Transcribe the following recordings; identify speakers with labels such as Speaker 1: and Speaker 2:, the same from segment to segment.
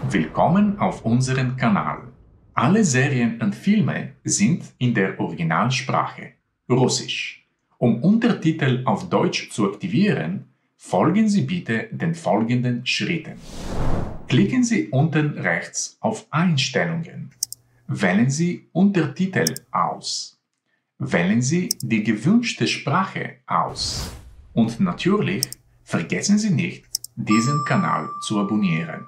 Speaker 1: Willkommen auf unserem Kanal. Alle Serien und Filme sind in der Originalsprache, Russisch. Um Untertitel auf Deutsch zu aktivieren, folgen Sie bitte den folgenden Schritten. Klicken Sie unten rechts auf Einstellungen. Wählen Sie Untertitel aus. Wählen Sie die gewünschte Sprache aus. Und natürlich vergessen Sie nicht, diesen Kanal zu abonnieren.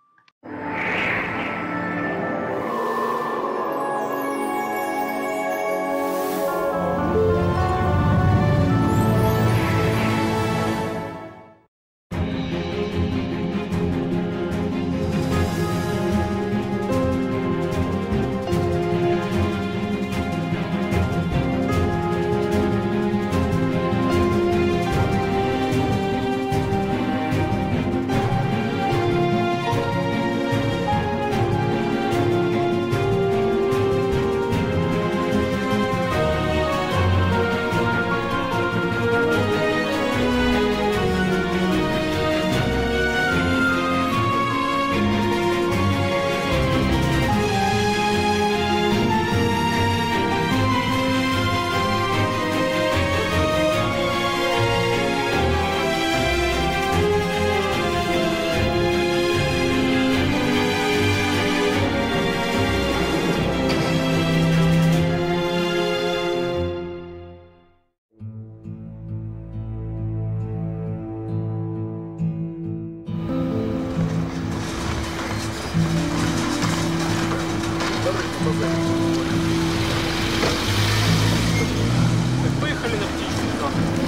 Speaker 2: Поехали на птичку.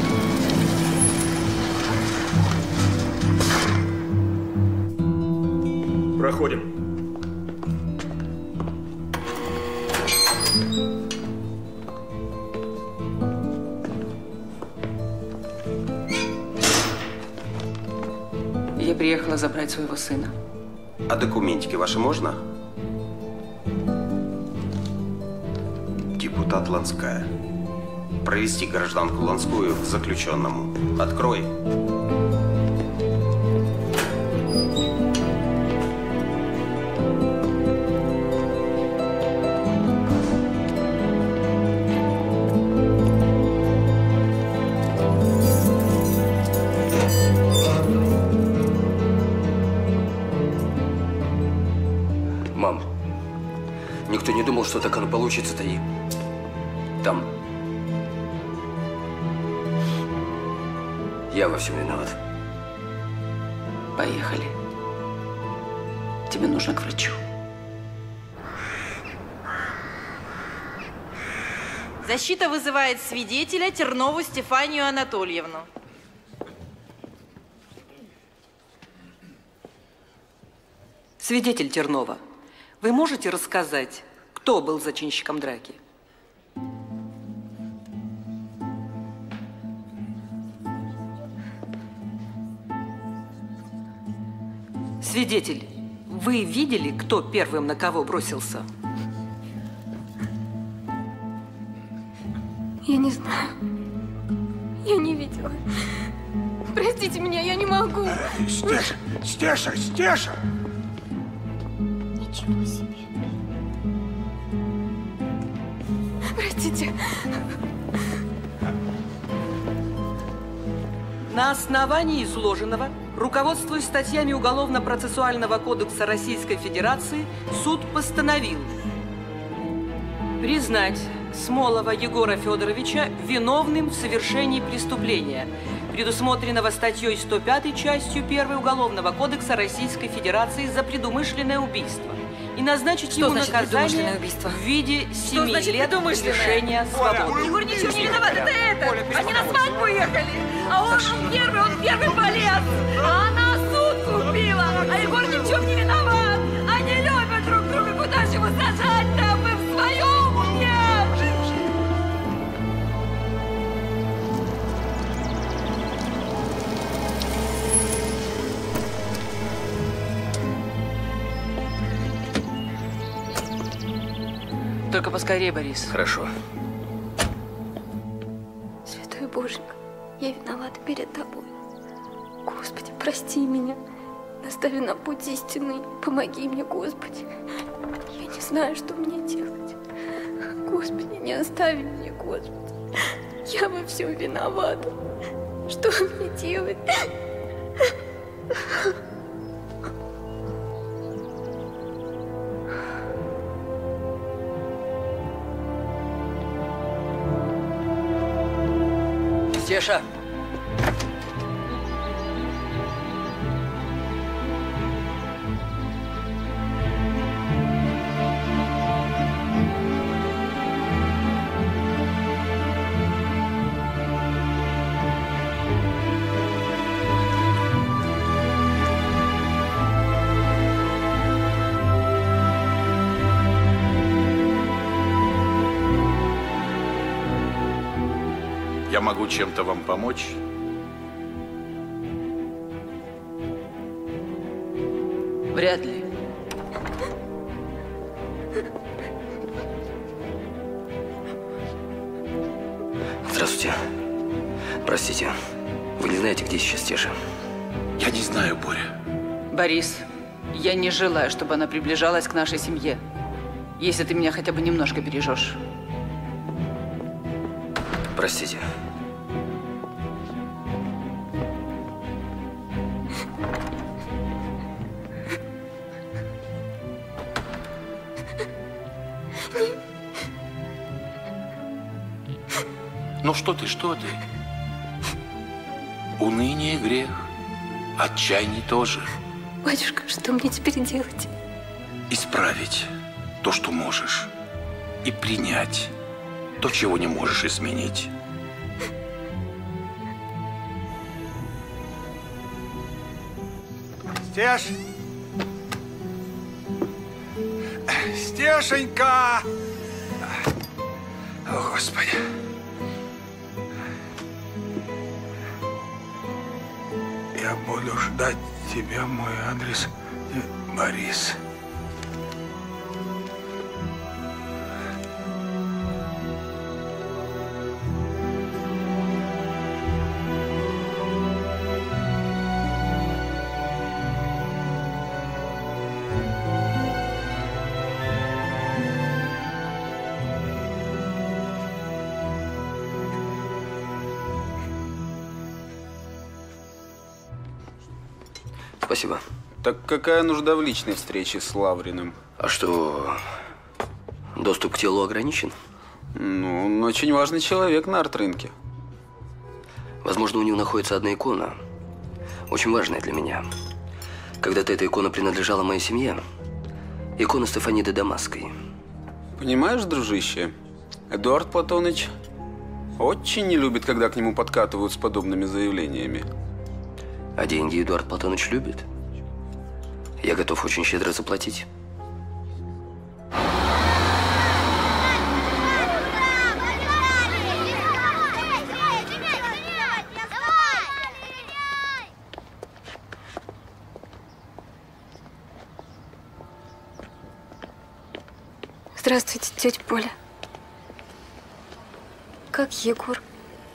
Speaker 2: Проходим.
Speaker 3: Я приехала забрать своего сына.
Speaker 4: А документики ваши можно? Депутат Ланская. Провести гражданку Ланскую к заключенному. Открой.
Speaker 5: Мам, никто не думал, что так оно получится-то и там. Я во всем виноват.
Speaker 3: Поехали. Тебе нужно к врачу.
Speaker 6: Защита вызывает свидетеля Тернову Стефанию Анатольевну.
Speaker 3: Свидетель Тернова, вы можете рассказать, кто был зачинщиком драки? Свидетель, вы видели, кто первым на кого бросился?
Speaker 7: Я не знаю. Я не видела. Простите меня, я не могу.
Speaker 8: Стеша! Стеша! Стеша!
Speaker 7: Ничего себе. Простите.
Speaker 3: На основании изложенного, руководствуясь статьями Уголовно-процессуального кодекса Российской Федерации, суд постановил признать Смолова Егора Федоровича виновным в совершении преступления, предусмотренного статьей 105 частью 1 Уголовного кодекса Российской Федерации за предумышленное убийство, и назначить ему наказание в виде 7 лет лишения свободы.
Speaker 6: Егор ничего не виноват, это! Они на свадьбу ехали! А он первый полез! А она суд купила! А Егор ни в чем не виноват! Они любят друг друга! Куда же его сажать-то? Мы в своем уме!
Speaker 3: Только поскорее, Борис.
Speaker 5: Хорошо.
Speaker 7: Святой Боженька, я виновата перед тобой. Господи, прости меня. Настави на путь истинный. Помоги мне, Господи. Я не знаю, что мне делать. Господи, не остави меня, Господи. Я во всем виновата. Что мне делать?
Speaker 5: Стеша!
Speaker 9: Я могу чем-то вам помочь?
Speaker 3: Вряд ли.
Speaker 5: Здравствуйте. Простите, вы не знаете, где сейчас Стеша?
Speaker 9: Я не знаю, Боря.
Speaker 3: Борис, я не желаю, чтобы она приближалась к нашей семье. Если ты меня хотя бы немножко бережешь.
Speaker 5: Простите.
Speaker 9: Ну что ты? Уныние грех, отчаяние тоже.
Speaker 7: Батюшка, что мне теперь делать?
Speaker 9: Исправить то, что можешь, и принять то, чего не можешь изменить.
Speaker 8: Стеш! Стешенька! О, Господи! Я буду ждать тебя, мой адрес, Борис.
Speaker 5: Спасибо.
Speaker 10: Так какая нужда в личной встрече с Лавриным?
Speaker 5: А что, доступ к телу ограничен?
Speaker 10: Ну, он очень важный человек на арт-рынке.
Speaker 5: Возможно, у него находится одна икона, очень важная для меня. Когда-то эта икона принадлежала моей семье. Икона Стефаниды Дамасской.
Speaker 10: Понимаешь, дружище, Эдуард Платоныч очень не любит, когда к нему подкатывают с подобными заявлениями.
Speaker 5: А деньги Эдуард Платоныч любит. Я готов очень щедро заплатить.
Speaker 7: Здравствуйте, тетя Поля. Как Егор?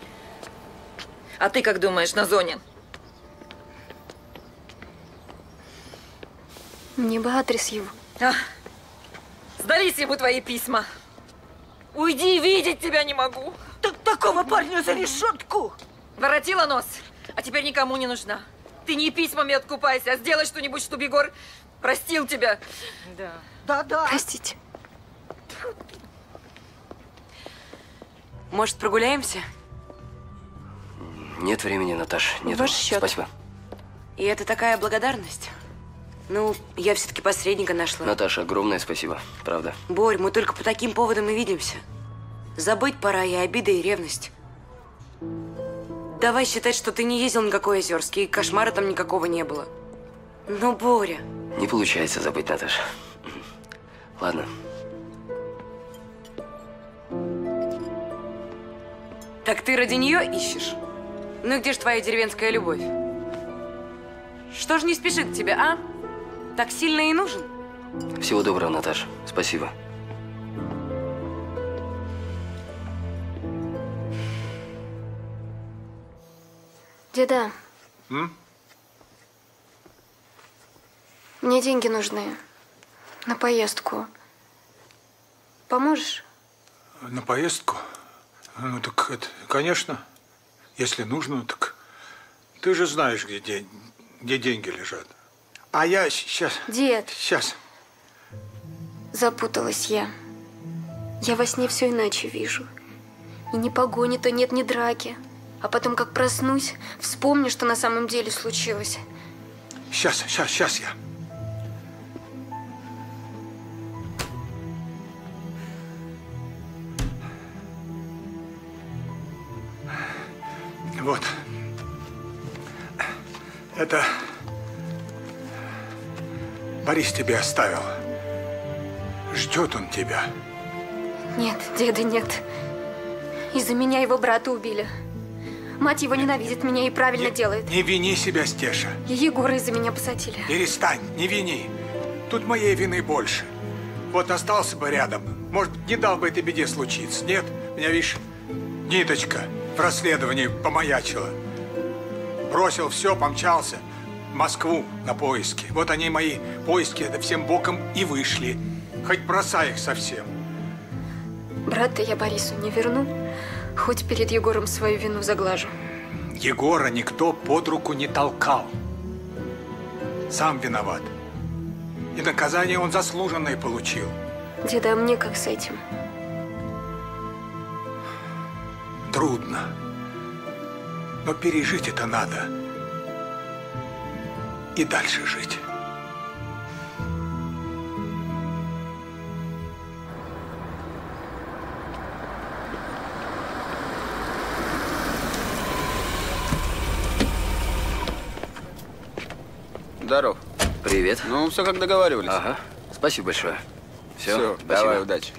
Speaker 6: А ты как думаешь, на зоне?
Speaker 7: Мне бы адрес его.
Speaker 6: Сдались ему твои письма. Уйди, видеть тебя не могу.
Speaker 11: Такого парня за решетку.
Speaker 6: Воротила нос, а теперь никому не нужна. Ты не письмами откупайся, а сделай что-нибудь, чтобы Егор простил тебя.
Speaker 11: Да.
Speaker 7: Простите.
Speaker 3: Может, прогуляемся?
Speaker 5: Нет времени, Наташ. Нет.
Speaker 3: Ваш счет.
Speaker 5: Спасибо.
Speaker 3: И это такая благодарность. Ну, я все-таки посредника нашла.
Speaker 5: Наташа, огромное спасибо. Правда.
Speaker 3: Борь, мы только по таким поводам и видимся. Забыть пора и обиды, и ревность. Давай считать, что ты не ездил на какой Озерский, и кошмара там никакого не было. Ну, Боря.
Speaker 5: Не получается забыть, Наташа. Ладно.
Speaker 3: Так ты ради нее ищешь? Ну и где ж твоя деревенская любовь? Что ж не спешит к тебе, а? Так сильно и нужен?
Speaker 5: Всего доброго, Наташа. Спасибо.
Speaker 7: Деда. Мне деньги нужны. На поездку. Поможешь?
Speaker 8: На поездку? Ну так это, конечно. Если нужно, так ты же знаешь, где деньги лежат. А я сейчас...
Speaker 7: Дед.
Speaker 8: Сейчас.
Speaker 7: Запуталась я. Я во сне все иначе вижу. И ни погони-то нет, ни драки. А потом, как проснусь, вспомню, что на самом деле случилось.
Speaker 8: Сейчас я. Вот. Это Борис тебе оставил. Ждет он тебя.
Speaker 7: Нет, деда, нет. Из-за меня его брата убили. Мать его ненавидит меня и правильно делает.
Speaker 8: Не вини себя, Стеша.
Speaker 7: И Егора из-за меня посадили.
Speaker 8: Перестань, не вини. Тут моей вины больше. Вот остался бы рядом. Может, не дал бы этой беде случиться. Нет, меня, видишь, ниточка в расследовании помаячила. Бросил все, помчался в Москву на поиски. Вот они, мои поиски, это всем боком и вышли. Хоть бросай их совсем.
Speaker 7: Брата я Борису не верну. Хоть перед Егором свою вину заглажу.
Speaker 8: Егора никто под руку не толкал. Сам виноват. И наказание он заслуженное получил.
Speaker 7: Деда, а мне как с этим?
Speaker 8: Трудно. Но пережить это надо. И дальше жить.
Speaker 10: Здоров.
Speaker 5: Привет.
Speaker 10: Ну, все как договаривались.
Speaker 5: Ага. Спасибо большое. Все,
Speaker 10: давай, удачи.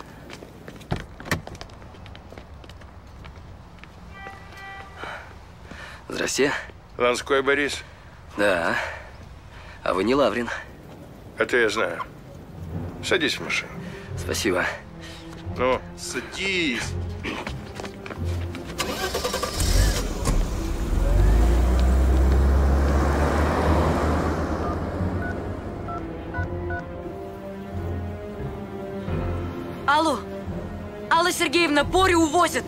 Speaker 5: Здрасте.
Speaker 2: Ланской Борис?
Speaker 5: Да. А вы не Лаврин?
Speaker 2: Это я знаю. Садись в машину.
Speaker 5: Спасибо.
Speaker 2: Ну, садись.
Speaker 6: Алло. Алла Сергеевна, Борю увозят.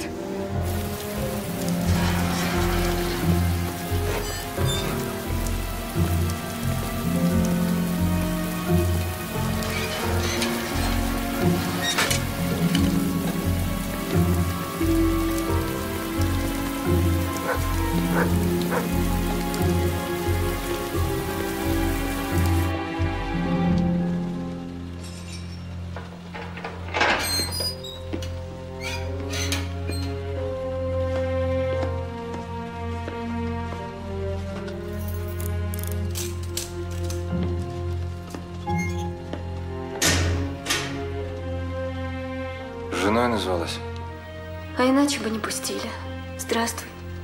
Speaker 12: Женой назвалась?
Speaker 7: А иначе бы не пустили. Здравствуй.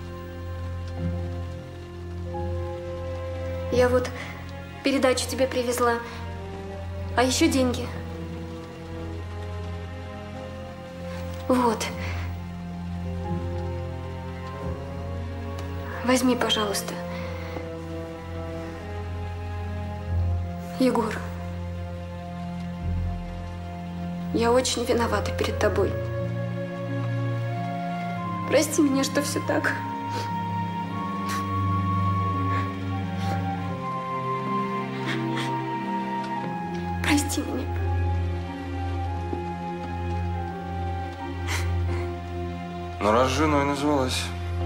Speaker 7: Я вот передачу тебе привезла. А еще деньги. Вот. Возьми, пожалуйста. Егор. Я очень виновата перед тобой. Прости меня, что все так. Прости меня.
Speaker 12: Ну, раз женой назвалась.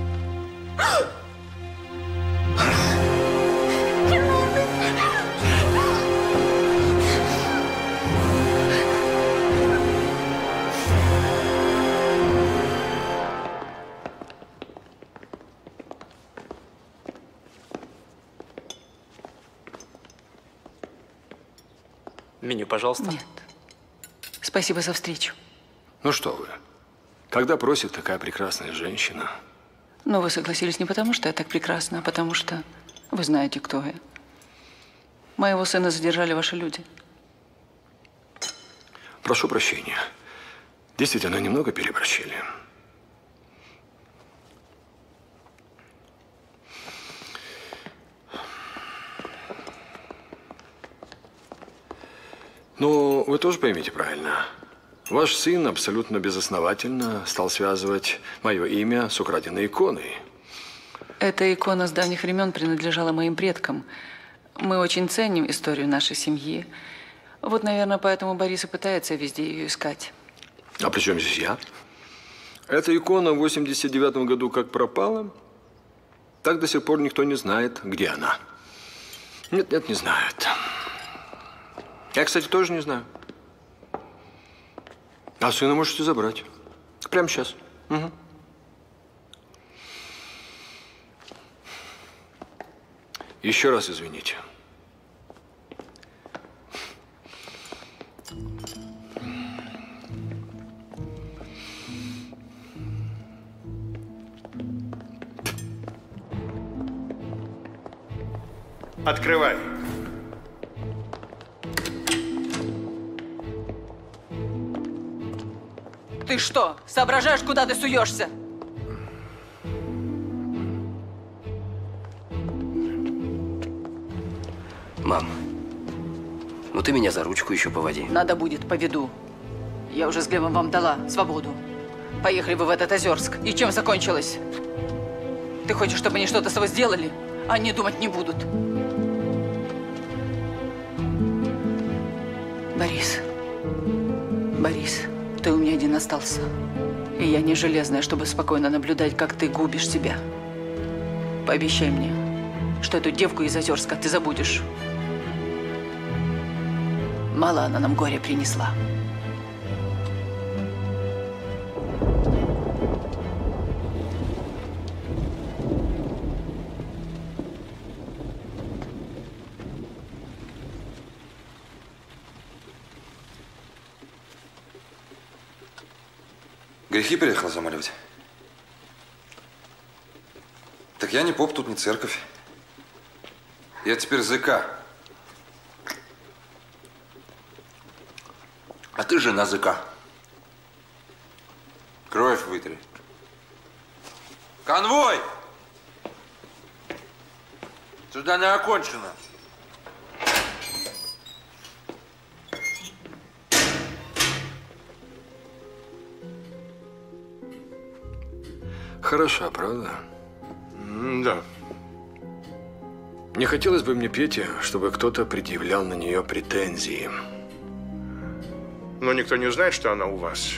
Speaker 2: Меню, пожалуйста.
Speaker 3: Нет. Спасибо за встречу.
Speaker 13: Ну что вы, когда просит такая прекрасная женщина?
Speaker 3: Но вы согласились не потому, что я так прекрасна, а потому что вы знаете, кто я. Моего сына задержали ваши люди.
Speaker 13: Прошу прощения. Действительно, немного переборщили. Но вы тоже поймите правильно. Ваш сын абсолютно безосновательно стал связывать мое имя с украденной иконой.
Speaker 14: Эта икона с давних времен принадлежала моим предкам. Мы очень ценим историю нашей семьи. Вот, наверное, поэтому Борис и пытается везде ее искать.
Speaker 13: А при чем здесь я? Эта икона в 89-м году как пропала, так до сих пор никто не знает, где она. Нет, не знают. Я, кстати, тоже не знаю. А сына можете забрать. Прямо сейчас. Угу. Еще раз извините.
Speaker 2: Открывай.
Speaker 14: Ты что, соображаешь, куда ты суешься?
Speaker 5: Мам, ну ты меня за ручку еще поводи.
Speaker 14: Надо будет, поведу. Я уже с Глебом вам дала свободу. Поехали вы в этот Озерск. И чем закончилось? Ты хочешь, чтобы они что-то с тобой сделали? Они думать не будут. Борис, ты у меня один остался. И я не железная, чтобы спокойно наблюдать, как ты губишь себя. Пообещай мне, что эту девку из Озерска ты забудешь. Мало она нам горе принесла.
Speaker 12: Грехи приехал замаливать? Так я не поп, тут не церковь. Я теперь ЗК. А ты жена ЗК. Кровь вытри. Конвой! Сюда не окончено.
Speaker 13: Хороша, правда?
Speaker 12: Да.
Speaker 13: Не хотелось бы мне, Петя, чтобы кто-то предъявлял на нее претензии.
Speaker 2: Но никто не узнает, что она у вас.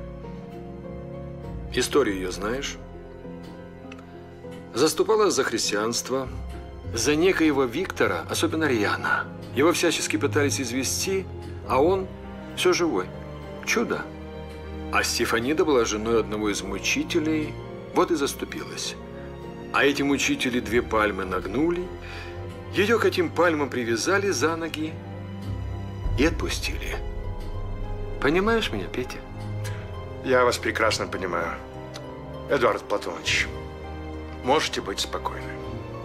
Speaker 13: Историю ее знаешь? Заступалась за христианство, за некоего Виктора, особенно рьяно. Его всячески пытались извести, а он все живой. Чудо. А Стефанида была женой одного из мучителей, вот и заступилась. А эти мучители 2 пальмы нагнули, ее к этим пальмам привязали за ноги и отпустили. Понимаешь меня, Петя?
Speaker 2: Я вас прекрасно понимаю. Эдуард Платонович, можете быть спокойны.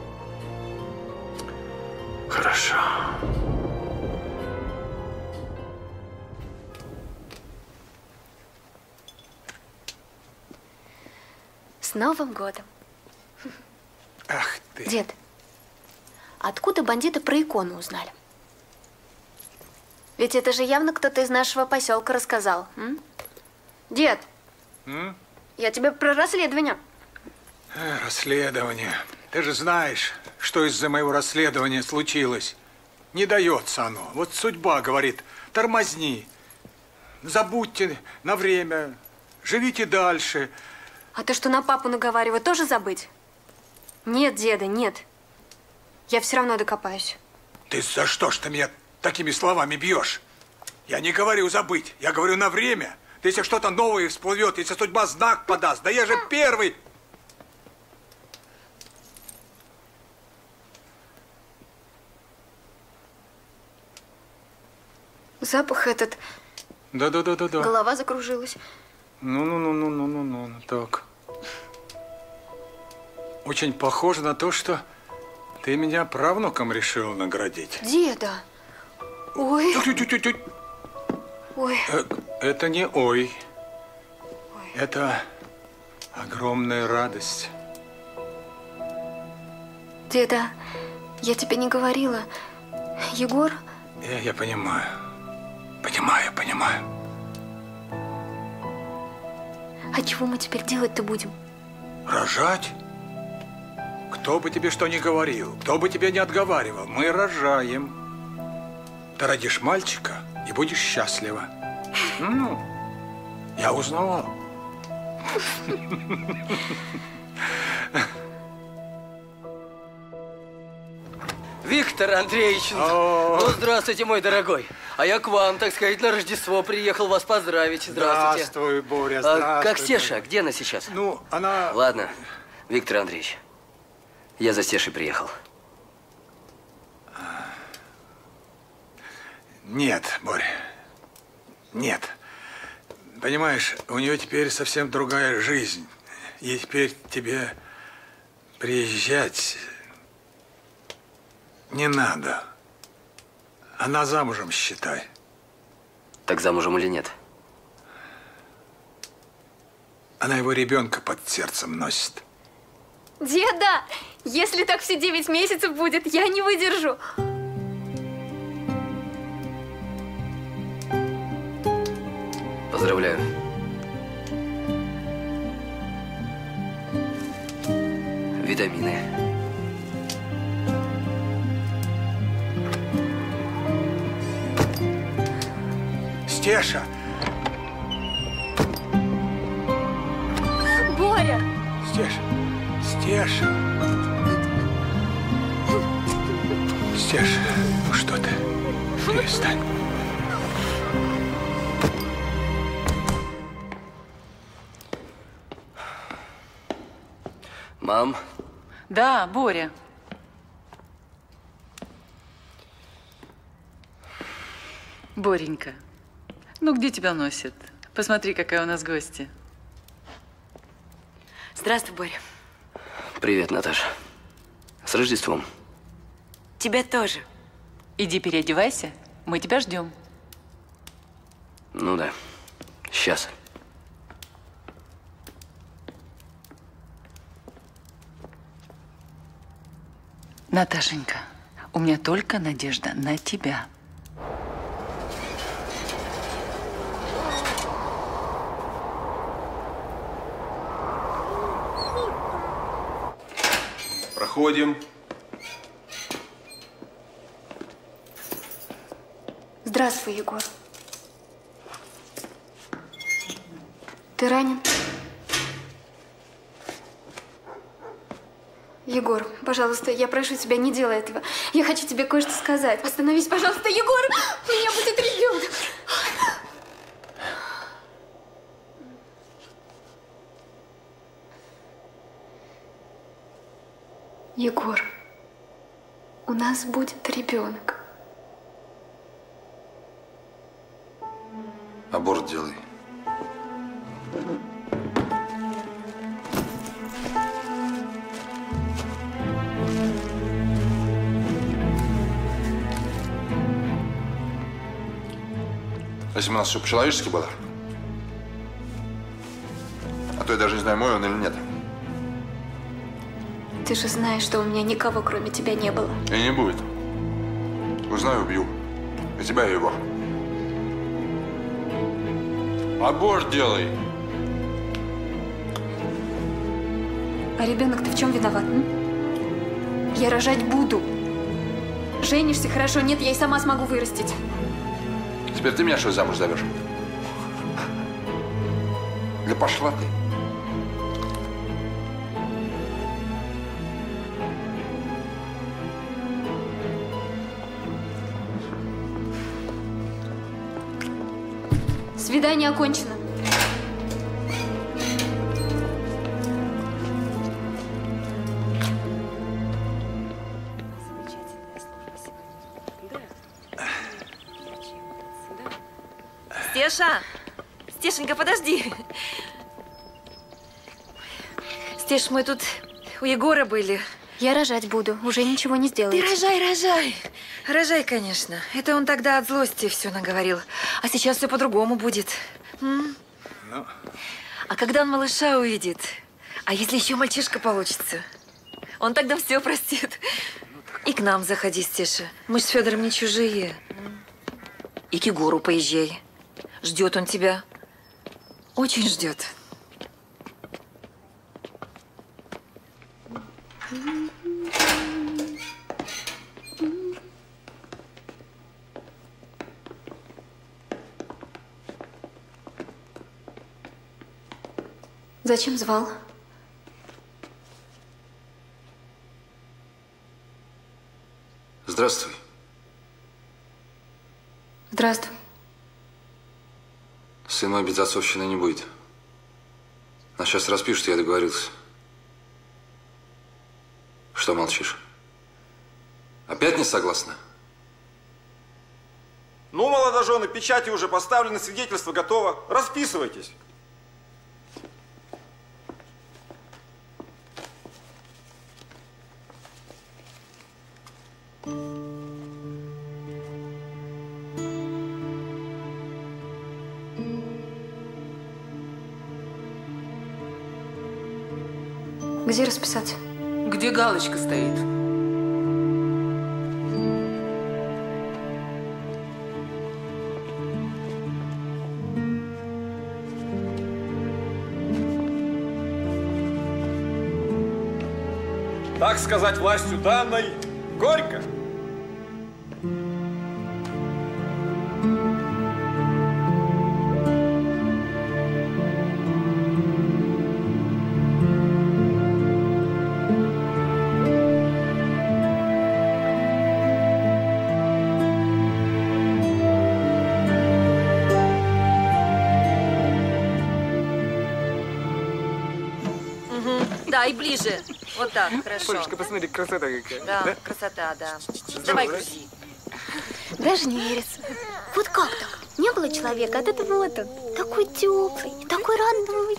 Speaker 13: Хорошо.
Speaker 7: С Новым годом.
Speaker 8: Ах ты.
Speaker 7: Дед, откуда бандиты про икону узнали? Ведь это же явно кто-то из нашего поселка рассказал. М? Дед, я тебе про расследование.
Speaker 8: Расследование. Ты же знаешь, что из-за моего расследования случилось. Не дается оно. Вот судьба говорит, тормозни. Забудьте на время. Живите дальше.
Speaker 7: А то, что на папу наговариваю, тоже забыть? Нет, деда, нет. Я все равно докопаюсь.
Speaker 8: Ты за что ж ты меня такими словами бьешь? Я не говорю забыть, я говорю на время. Да если что-то новое всплывет, если судьба знак подаст, да я же первый.
Speaker 7: Запах этот.
Speaker 8: Да.
Speaker 7: Голова закружилась.
Speaker 8: Ну, так. Очень похоже на то, что ты меня правнуком решил наградить.
Speaker 7: Деда. Ой.
Speaker 8: Тю-тю-тю-тю.
Speaker 7: Ой.
Speaker 8: Это не ой. Это огромная радость.
Speaker 7: Деда, я тебе не говорила. Егор?
Speaker 8: Я понимаю. Понимаю, понимаю.
Speaker 7: А чего мы теперь делать-то будем?
Speaker 8: Рожать? Кто бы тебе что ни говорил, кто бы тебя не отговаривал, мы рожаем. Ты родишь мальчика и будешь счастлива. Ну, я узнавал.
Speaker 5: Виктор Андреевич, ну здравствуйте, мой дорогой. А я к вам, так сказать, на Рождество приехал вас поздравить. Здравствуйте.
Speaker 8: Здравствуй, Боря, здравствуй.
Speaker 5: Как Стеша? Где она сейчас?
Speaker 8: Ну, она...
Speaker 5: Ладно, Виктор Андреевич, я за Стешей приехал.
Speaker 8: Нет, Боря, нет. Понимаешь, у нее теперь совсем другая жизнь. И теперь тебе приезжать не надо. Она замужем, считай.
Speaker 5: Так замужем или нет?
Speaker 8: Она его ребенка под сердцем носит.
Speaker 7: Деда, если так все 9 месяцев будет, я не выдержу.
Speaker 5: Поздравляю. Витамины.
Speaker 8: Стеша!
Speaker 7: Боря!
Speaker 8: Стеша! Стеша! Стеша, ну что ты? Перестань.
Speaker 5: Мам?
Speaker 14: Да, Боря. Боренька, ну где тебя носит? Посмотри, какая у нас гостья.
Speaker 15: Здравствуй, Боря.
Speaker 5: Привет, Наташа. С Рождеством.
Speaker 15: Тебя тоже.
Speaker 14: Иди переодевайся, мы тебя ждем.
Speaker 5: Ну да, сейчас.
Speaker 14: Наташенька, у меня только надежда на тебя.
Speaker 12: Проходим.
Speaker 7: Здравствуй, Егор. Ты ранен? Егор, пожалуйста, я прошу тебя, не делай этого. Я хочу тебе кое-что сказать. Остановись, пожалуйста, Егор! У меня будет ребенок. Егор, у нас будет ребенок.
Speaker 12: Аборт делай. Если бы у нас все по-человечески было. А то я даже не знаю, мой он или нет.
Speaker 7: Ты же знаешь, что у меня никого, кроме тебя, не было.
Speaker 12: И не будет. Узнаю, убью. И тебя, и его. Аборт делай.
Speaker 7: А ребенок-то в чем виноват? М? Я рожать буду. Женишься, хорошо, нет, я и сама смогу вырастить.
Speaker 12: Теперь ты меня что, замуж зовешь? Да пошла ты.
Speaker 7: Свидание окончено.
Speaker 6: Стеша! Стешенька, подожди. Стеш, мы тут у Егора были.
Speaker 7: Я рожать буду, уже ничего не сделаете.
Speaker 6: Ты рожай, рожай. Рожай, конечно. Это он тогда от злости все наговорил. А сейчас все по-другому будет. М?
Speaker 8: Ну.
Speaker 6: А когда он малыша увидит? А если еще мальчишка получится? Он тогда все простит. И к нам заходи, Стеша. Мы ж с Федором не чужие.
Speaker 16: И к Егору поезжай. Ждет он тебя. Очень ждет.
Speaker 7: Зачем звал?
Speaker 13: Здравствуй.
Speaker 7: Здравствуй.
Speaker 12: Сын мой без отцовщины не будет. А сейчас распишут, я договорился. Что молчишь? Опять не согласна?
Speaker 17: Ну, молодожены, печати уже поставлены, свидетельство готово. Расписывайтесь.
Speaker 7: Где расписаться?
Speaker 14: Где галочка стоит?
Speaker 17: Так сказать, властью данной, горько.
Speaker 16: Да, и ближе. Вот так, хорошо.
Speaker 18: Полюшка, посмотри, красота какая.
Speaker 16: Да, красота, да. Давай, грузи.
Speaker 7: Даже не верится. Вот как так? Не было человека, от этого вот он. Такой теплый, такой родной.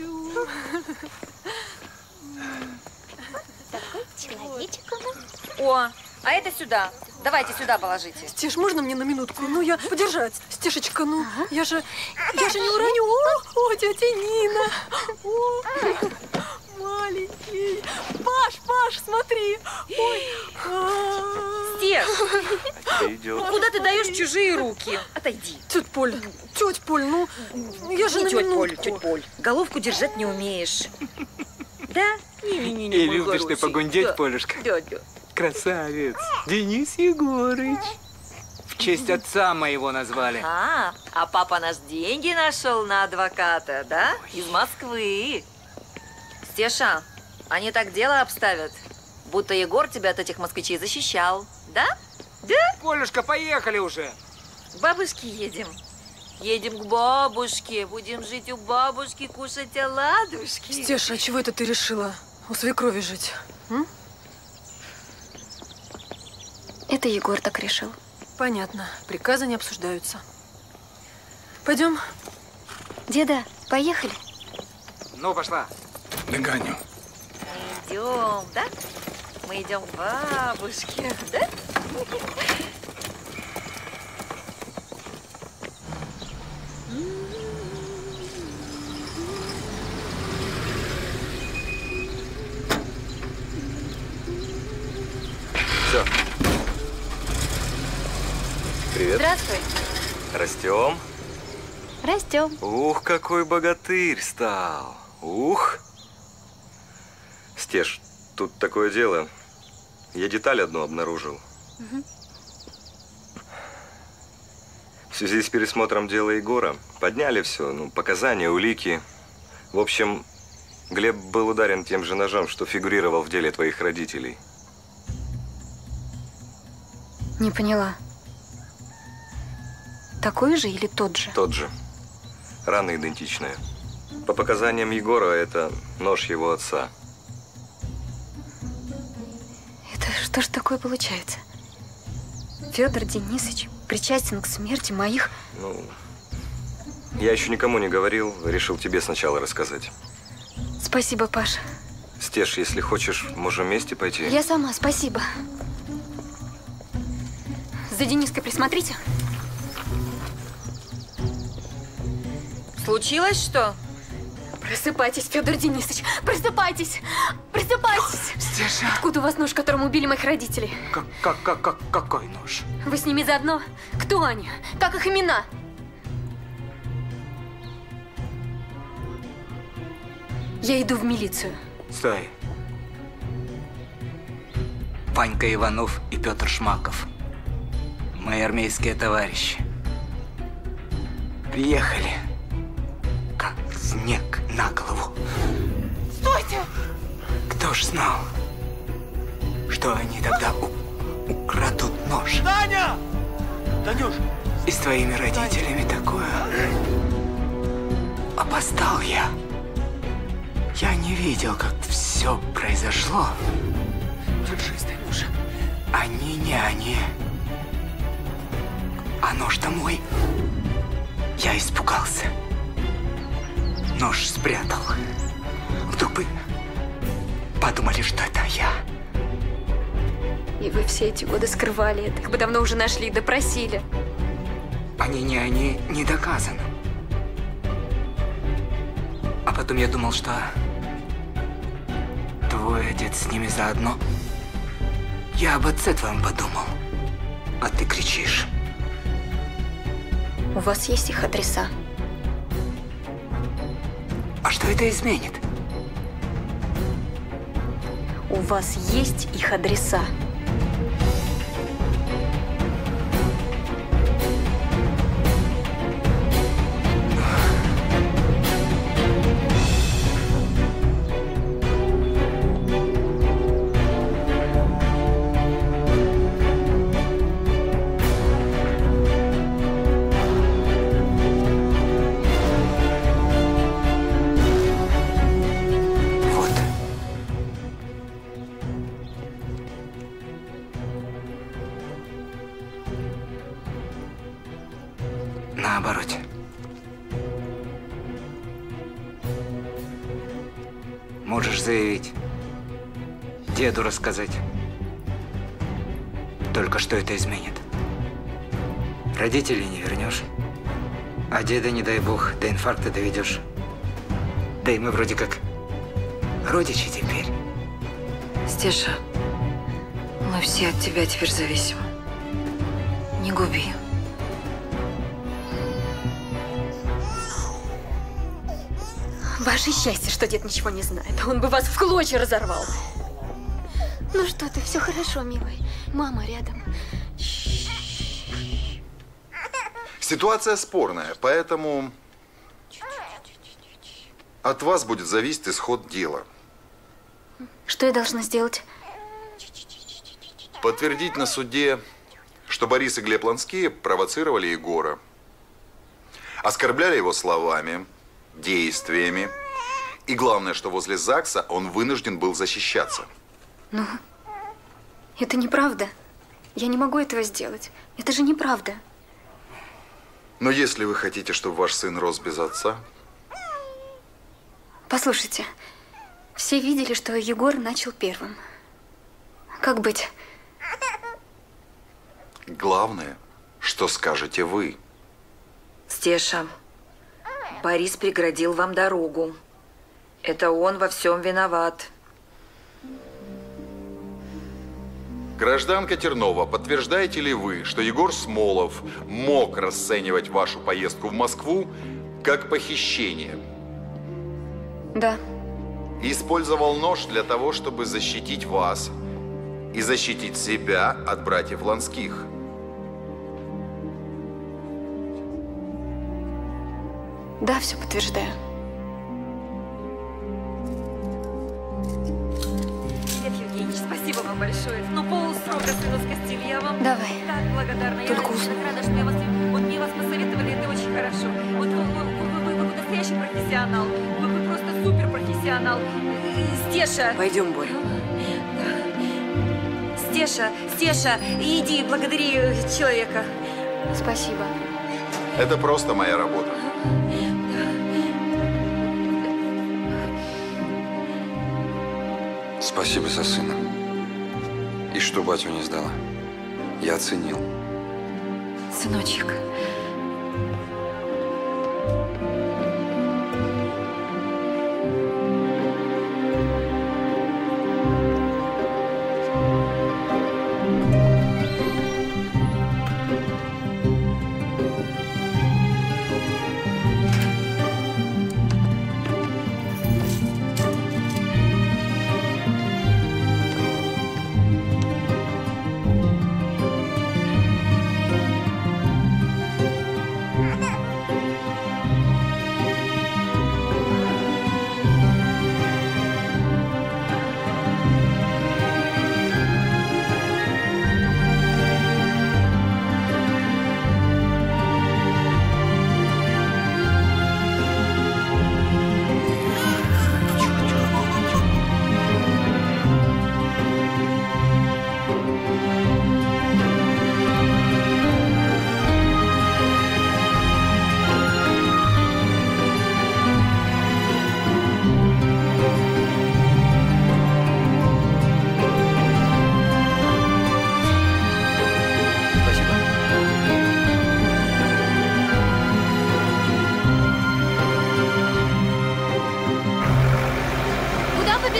Speaker 7: Такой человечек у нас.
Speaker 16: О, а это сюда. Давайте сюда положите.
Speaker 6: Стеш, можно мне на минутку? Ну, я подержать. Стешечка, ну, я же не уроню. О, тетя Нина. О, маленький. Паш, смотри. Ой.
Speaker 16: Стеш, куда ты даешь чужие руки? Отойди.
Speaker 6: Тетя Поль, ну, я же
Speaker 16: не
Speaker 6: на минутку.
Speaker 16: Тетя Поль, головку держать не умеешь. Да? Не,
Speaker 18: И любишь ты погундеть, Полюшка.
Speaker 16: Да.
Speaker 18: Красавец. Денис Егорыч. В честь отца моего назвали.
Speaker 16: А папа наш деньги нашел на адвоката, да? Из Москвы. Стеша, они так дело обставят, будто Егор тебя от этих москвичей защищал. Да? Да?
Speaker 18: Полюшка, поехали уже.
Speaker 16: К бабушке едем. Едем к бабушке. Будем жить у бабушки, кушать оладушки.
Speaker 6: Стеша, а чего это ты решила у свекрови жить?
Speaker 7: Это Егор так решил.
Speaker 6: Понятно. Приказы не обсуждаются. Пойдем.
Speaker 7: Деда, поехали.
Speaker 18: Ну, пошла.
Speaker 8: Догоню.
Speaker 16: Мы идем, да? Мы идем к бабушке, да?
Speaker 19: Все. Привет.
Speaker 7: Здравствуй.
Speaker 19: Растем.
Speaker 7: Растем.
Speaker 19: Ух, какой богатырь стал. Ух. Стеш, тут такое дело. Я деталь одну обнаружил. В связи с пересмотром дела Егора подняли все, показания, улики. В общем, Глеб был ударен тем же ножом, что фигурировал в деле твоих родителей.
Speaker 7: Не поняла. Такой же или тот же?
Speaker 19: Тот же. Рана идентичная. По показаниям Егора, это нож его отца.
Speaker 7: Это что ж такое получается? Федор Денисович причастен к смерти моих…
Speaker 19: Я еще никому не говорил, решил тебе сначала рассказать.
Speaker 7: Спасибо, Паша.
Speaker 19: Стеш, если хочешь, можем вместе пойти.
Speaker 7: Я сама, спасибо. За Дениской присмотрите.
Speaker 16: Случилось что?
Speaker 7: Просыпайтесь, Федор Денисович! Просыпайтесь! Просыпайтесь!
Speaker 18: Стеша!
Speaker 7: Откуда у вас нож, которым убили моих родителей?
Speaker 18: Какой нож?
Speaker 7: Вы с ними заодно? Кто они? Как их имена? Я иду в милицию.
Speaker 18: Стой. Ванька Иванов и Петр Шмаков. Мои армейские товарищи. Приехали. Как снег на голову.
Speaker 7: Стойте!
Speaker 18: Кто ж знал, что они тогда украдут нож?
Speaker 20: Таня! Танюш!
Speaker 18: И с твоими родителями такое. Опоздал я. Я не видел, как все произошло.
Speaker 20: Держись, Танюша.
Speaker 18: Они не они. А нож-то мой. Я испугался. Нож спрятал. Вдруг бы подумали, что это я.
Speaker 7: И вы все эти годы скрывали это. Их бы давно уже нашли и допросили.
Speaker 18: Они не доказано. А потом я думал, что твой отец с ними заодно. Я об отце твоем подумал. А ты кричишь.
Speaker 7: У вас есть их адреса?
Speaker 18: А что это изменит?
Speaker 7: У вас есть их адреса?
Speaker 18: На обороте. Можешь заявить. Деду рассказать. Только что это изменит. Родителей не вернешь. А деда, не дай бог, до инфаркта доведешь. Да и мы вроде как родичи теперь.
Speaker 16: Стеша, мы все от тебя теперь зависим. Не губи.
Speaker 7: Ваше счастье, что дед ничего не знает. Он бы вас в клочья разорвал. Ну что ты, все хорошо, милый. Мама рядом.
Speaker 21: Ситуация спорная, поэтому от вас будет зависеть исход дела.
Speaker 7: Что я должна сделать?
Speaker 21: Подтвердить на суде, что Борис и Глеб Ланские провоцировали Егора. Оскорбляли его словами, действиями. И главное, что возле ЗАГСа он вынужден был защищаться.
Speaker 7: Ну, это неправда. Я не могу этого сделать. Это же неправда.
Speaker 21: Но если вы хотите, чтобы ваш сын рос без отца…
Speaker 7: Послушайте, все видели, что Егор начал первым. Как быть?
Speaker 21: Главное, что скажете вы.
Speaker 16: Стеша, Борис преградил вам дорогу. Это он во всем виноват.
Speaker 21: Гражданка Тернова, подтверждаете ли вы, что Егор Смолов мог расценивать вашу поездку в Москву как похищение?
Speaker 7: Да.
Speaker 21: И использовал нож для того, чтобы защитить вас и защитить себя от братьев Ланских?
Speaker 7: Да, все подтверждаю.
Speaker 16: Дед Евгеньевич, спасибо вам большое. Ну, полсрока сына скостили. Я вам
Speaker 7: Давай.
Speaker 16: так благодарна.
Speaker 7: Только
Speaker 16: я так рада, что я вас… Вот мне вас посоветовали, это очень хорошо. Вот вы настоящий профессионал. Вы просто супер профессионал. Стеша.
Speaker 15: Пойдем, Боря.
Speaker 16: Стеша, иди, благодари человека.
Speaker 7: Спасибо.
Speaker 21: Это просто моя работа.
Speaker 12: Спасибо за сына. И что батю не сдала. Я оценил.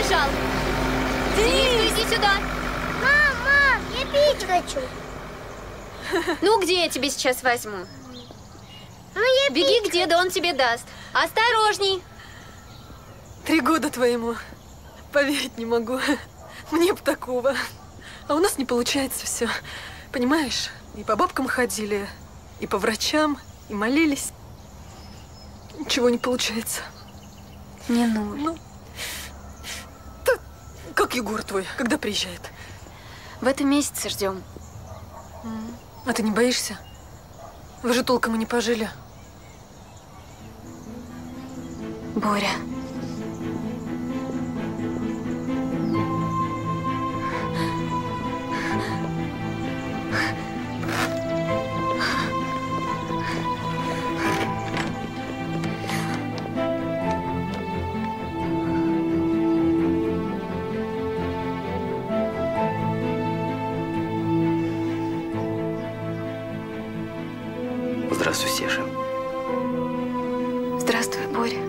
Speaker 1: убежал. Денис, иди сюда.
Speaker 22: Мам, я пить хочу.
Speaker 1: Ну, где я тебе сейчас возьму?
Speaker 22: Ну, я
Speaker 1: Беги к деду, он тебе даст. Осторожней.
Speaker 23: 3 года твоему. Поверить не могу. Мне бы такого. А у нас не получается все. Понимаешь? И по бабкам ходили, и по врачам, и молились. Ничего не получается.
Speaker 1: Не нужно.
Speaker 23: Ну, да, как Егор твой, когда приезжает?
Speaker 1: В этом месяце ждем.
Speaker 23: А ты не боишься? Вы же толком и не пожили.
Speaker 1: Боря.
Speaker 5: Здравствуй, Стеша.
Speaker 1: Здравствуй, Боря.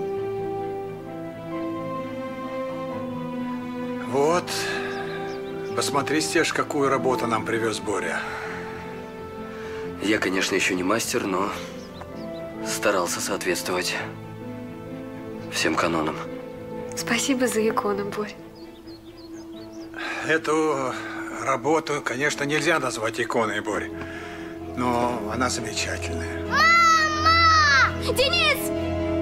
Speaker 8: Вот. Посмотри, Стеж, какую работу нам привез Боря.
Speaker 5: Я, конечно, еще не мастер, но старался соответствовать всем канонам.
Speaker 1: Спасибо за икону, Боря.
Speaker 8: Эту работу, конечно, нельзя назвать иконой, Борь. Но она замечательная.
Speaker 1: Мама! Денис!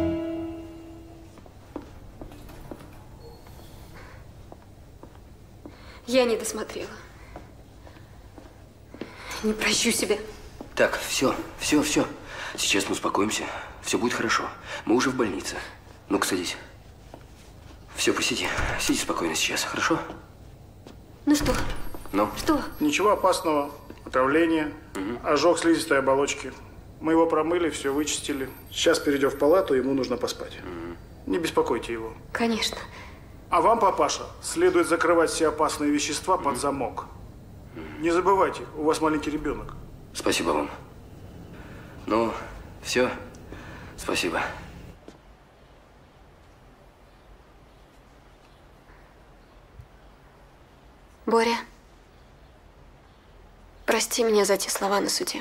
Speaker 1: Я не досмотрела. Не прощу себя.
Speaker 5: Так, все. Сейчас мы успокоимся. Все будет хорошо. Мы уже в больнице. Ну-ка, садись. Все, посиди. Сиди спокойно сейчас, хорошо?
Speaker 1: Ну что?
Speaker 5: Ну?
Speaker 1: Что?
Speaker 24: Ничего опасного. Отравление, ожог слизистой оболочки. Мы его промыли, все вычистили. Сейчас перейдем в палату, ему нужно поспать. Не беспокойте его.
Speaker 1: Конечно.
Speaker 24: А вам, папаша, следует закрывать все опасные вещества под замок. Не забывайте, у вас маленький ребенок.
Speaker 5: Спасибо вам. Ну, все. Спасибо.
Speaker 1: Боря, прости меня за те слова на суде.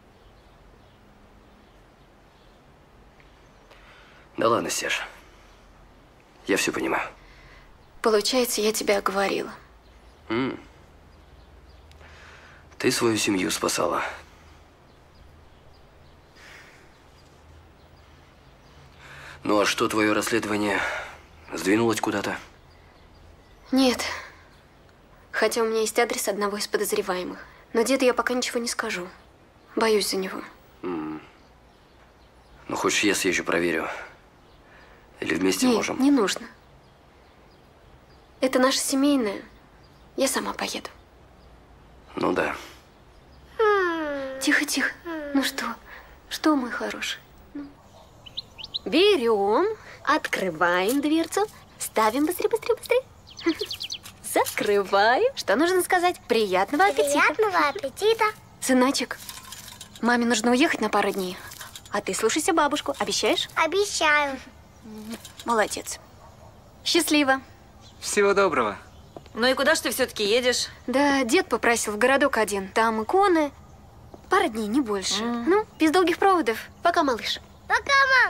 Speaker 5: Да ладно, Стеша. Я все понимаю.
Speaker 1: Получается, я тебя оговорила.
Speaker 5: Ты свою семью спасала. Ну а что, твое расследование сдвинулось куда-то?
Speaker 1: Нет. Хотя у меня есть адрес одного из подозреваемых. Но деду я пока ничего не скажу. Боюсь за него.
Speaker 5: Ну, хочешь, я съезжу, проверю? Или вместе
Speaker 1: Нет,
Speaker 5: можем?
Speaker 1: не нужно. Это наше семейное. Я сама поеду.
Speaker 5: Ну да.
Speaker 1: Тихо, тихо. Ну что? Что, мой хороший? Берем, открываем дверцу, ставим быстрее, быстрее, быстрее. Закрываем. Что нужно сказать? Приятного аппетита.
Speaker 22: Приятного аппетита.
Speaker 1: Сыночек, маме нужно уехать на пару дней. А ты слушайся бабушку. Обещаешь?
Speaker 22: Обещаю.
Speaker 1: Молодец. Счастливо.
Speaker 18: Всего доброго.
Speaker 16: Ну и куда ж ты все-таки едешь?
Speaker 1: Да, дед попросил в городок один. Там иконы. Пара дней, не больше. Ну, без долгих проводов. Пока, малыш.
Speaker 22: Пока, мам.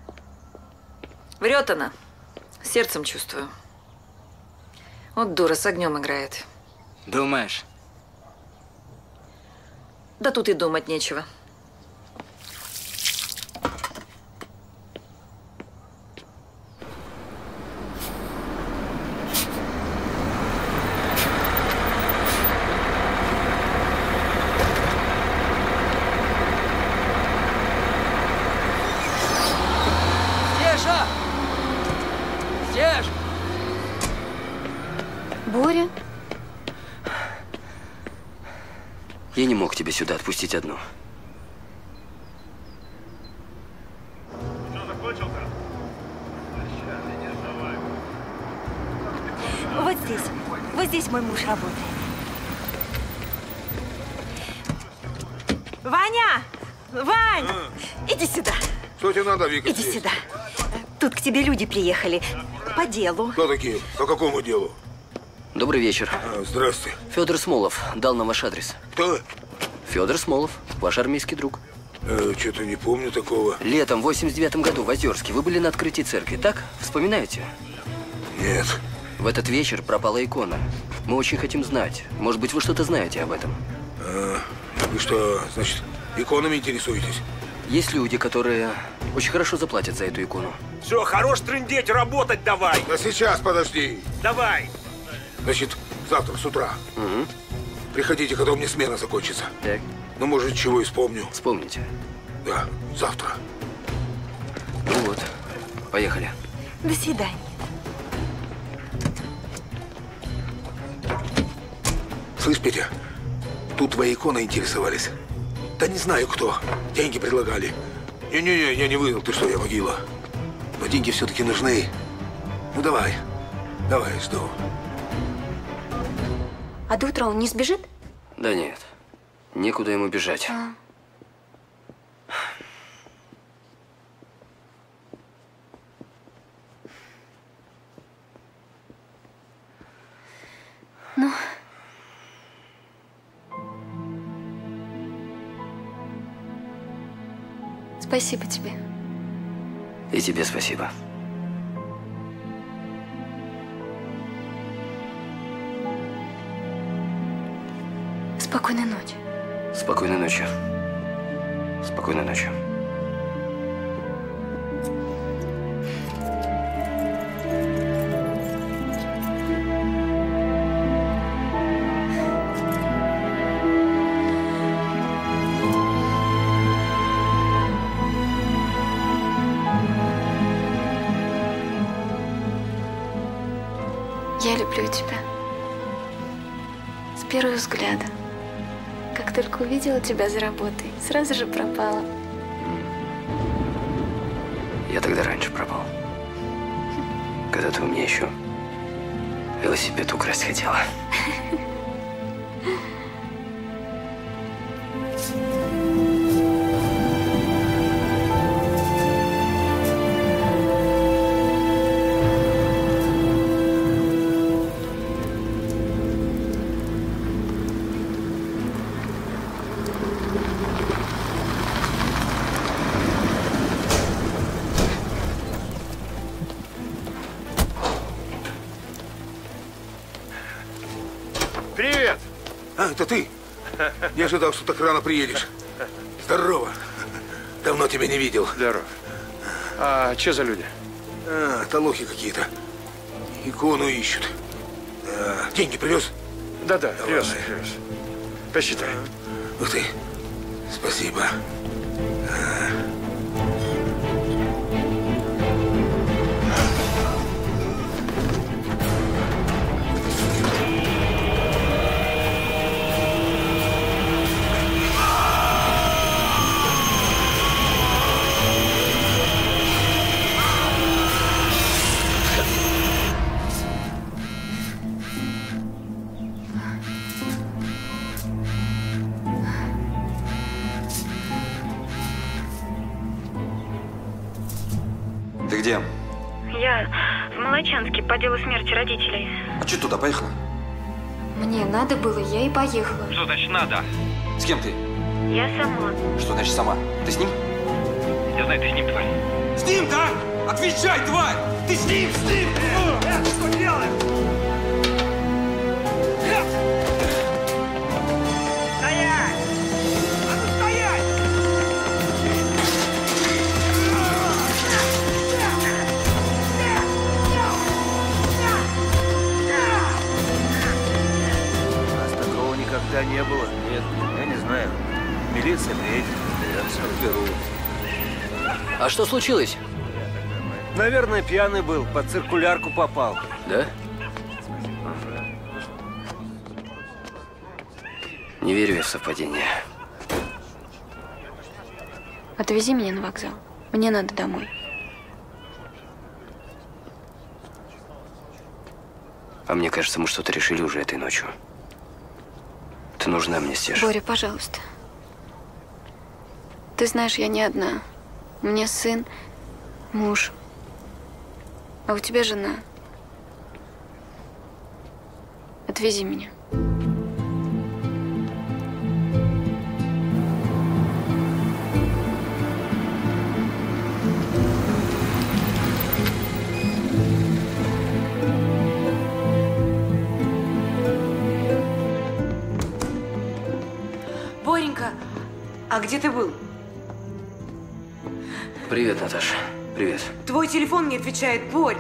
Speaker 16: Врет она. Сердцем чувствую. Вот дура, с огнем играет.
Speaker 18: Думаешь?
Speaker 16: Да тут и думать нечего.
Speaker 23: Стеша! Стеш!
Speaker 1: Боря?
Speaker 5: Я не мог тебя сюда отпустить одну.
Speaker 15: Вот здесь мой муж работает. Ваня! Вань! Иди сюда.
Speaker 9: Что тебе надо, Вика?
Speaker 15: Иди сюда. Тут к тебе люди приехали. по делу.
Speaker 3: Кто такие? По какому делу?
Speaker 5: Добрый вечер.
Speaker 3: Здравствуйте.
Speaker 5: Федор Смолов дал нам ваш адрес.
Speaker 3: Кто?
Speaker 5: Федор Смолов, ваш армейский друг.
Speaker 3: Что-то не помню такого.
Speaker 5: Летом, в 89-м году в Озерске вы были на открытии церкви, так? Вспоминаете?
Speaker 3: Нет.
Speaker 5: В этот вечер пропала икона. Мы очень хотим знать. Может быть, вы что-то знаете об этом?
Speaker 3: Вы что, значит, иконами интересуетесь?
Speaker 5: Есть люди, которые очень хорошо заплатят за эту икону.
Speaker 20: Все, хорош трындеть, работать давай.
Speaker 3: Да сейчас, подожди.
Speaker 20: Давай.
Speaker 3: Значит, завтра с утра.
Speaker 5: Угу.
Speaker 3: Приходите, когда у меня смена закончится.
Speaker 5: Так.
Speaker 3: Ну, может, чего и вспомню.
Speaker 5: Вспомните.
Speaker 3: Да, завтра.
Speaker 5: Ну вот, поехали.
Speaker 15: До свидания.
Speaker 3: Слышь, Петя, тут твои иконы интересовались. Да не знаю кто. Деньги предлагали. Не-не-не, я не выдал, ты что, я могила. Но деньги все-таки нужны. Ну давай, давай, жду.
Speaker 1: А до утра он не сбежит?
Speaker 5: Да нет, некуда ему бежать.
Speaker 1: Ну... Спасибо тебе.
Speaker 5: И тебе спасибо.
Speaker 1: Спокойной ночи.
Speaker 5: Спокойной ночи. Спокойной ночи.
Speaker 1: Я люблю тебя. С первого взгляда. Как только увидела тебя за работой, сразу же пропала.
Speaker 5: Я тогда раньше пропал. Когда ты у меня еще велосипед украсть хотела.
Speaker 2: Привет!
Speaker 3: А, это ты? Не ожидал, что так рано приедешь. Здорово. Давно тебя не видел.
Speaker 2: Здорово. А что за люди?
Speaker 3: Это лохи какие-то. Икону ищут. Деньги привез?
Speaker 2: Да-да, привез. Посчитай.
Speaker 3: Ух ты. Спасибо.
Speaker 12: Ты где?
Speaker 4: Я в Молочанске по делу смерти родителей.
Speaker 12: А что туда поехала?
Speaker 1: Мне надо было, я и поехала.
Speaker 12: Что значит надо? С кем ты?
Speaker 4: Я сама.
Speaker 12: Что значит сама? Ты с ним?
Speaker 20: Я знаю, ты с ним, тварь.
Speaker 12: С ним, да? Отвечай, тварь! Ты с ним, с ним!
Speaker 20: Что делаешь? Стоять! А ну стоять! У нас такого никогда не было. Нет, я не знаю. Милиция приедет, разберут.
Speaker 5: А что случилось?
Speaker 20: Наверное, пьяный был, под циркулярку попал.
Speaker 5: Да? Не верю я в совпадение.
Speaker 1: Отвези меня на вокзал. Мне надо домой.
Speaker 5: А мне кажется, мы что-то решили уже этой ночью. Ты нужна мне, Стеша.
Speaker 1: Боря, пожалуйста. Ты знаешь, я не одна. У меня сын, муж. А у тебя жена. Отвези меня.
Speaker 15: Боренька, а где ты был?
Speaker 5: Привет, Наташа. Привет.
Speaker 15: Твой телефон не отвечает, Борь.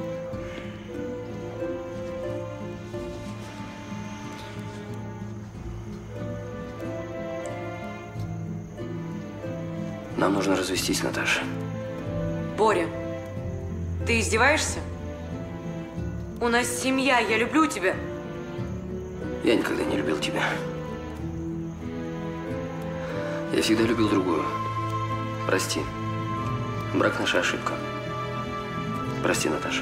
Speaker 5: Нам нужно развестись, Наташа.
Speaker 15: Боря, ты издеваешься? У нас семья, я люблю тебя.
Speaker 5: Я никогда не любил тебя. Я всегда любил другую. Прости. Брак – наша ошибка. Прости, Наташа.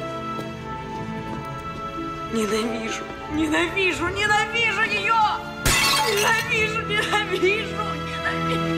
Speaker 15: Ненавижу, ненавижу, ненавижу ее! Ненавижу, ненавижу, ненавижу!